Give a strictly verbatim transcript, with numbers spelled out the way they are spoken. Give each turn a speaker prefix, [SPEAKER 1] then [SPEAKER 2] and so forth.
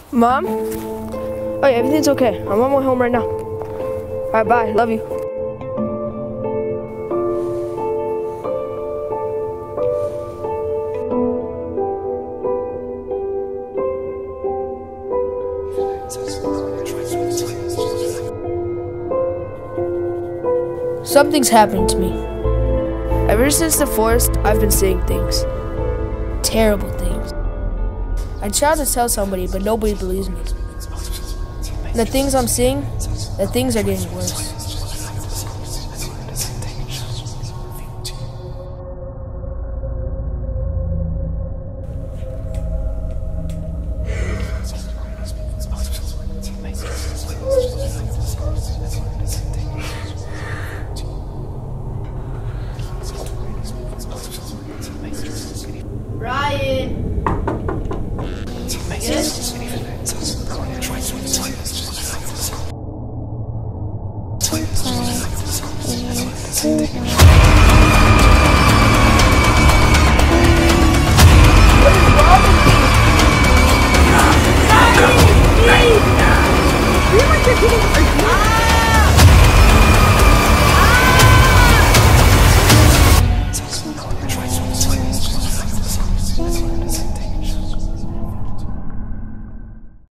[SPEAKER 1] Mom? Oh yeah, everything's okay. I'm on my way home right now. Alright, bye. Love you. Something's happened to me. Ever since the forest, I've been seeing things. Terrible things. I try to tell somebody, but nobody believes me. And the things I'm seeing, the things are getting worse.
[SPEAKER 2] Ryan! Yes?